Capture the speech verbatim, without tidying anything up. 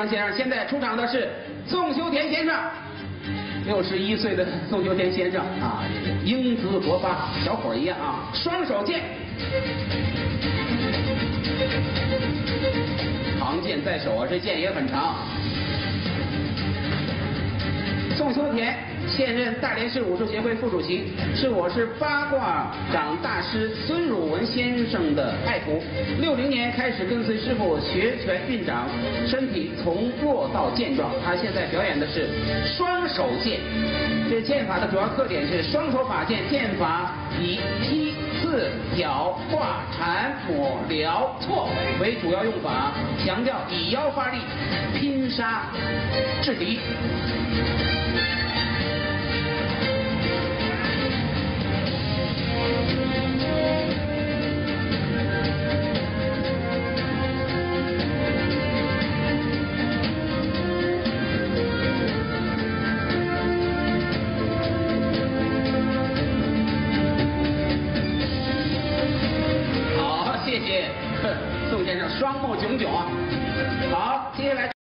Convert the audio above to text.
先生，现在出场的是宋修田先生，六十一岁的宋修田先生啊，英姿勃发，小伙一样啊，双手剑，长剑在手啊，这剑也很长。宋修田现任大连市武术协会副主席，是我市八卦掌大师孙汝文先生的爱徒。六零年开始跟随师傅学拳运掌，身体从弱到健壮。他现在表演的是双手剑，这剑法的主要特点是双手法剑，剑法以劈、刺、挑、挂、缠、抹、撩、挫为主要用法，强调以腰发力，拼杀制敌。谢谢宋先生，双目炯炯啊！好，接下来。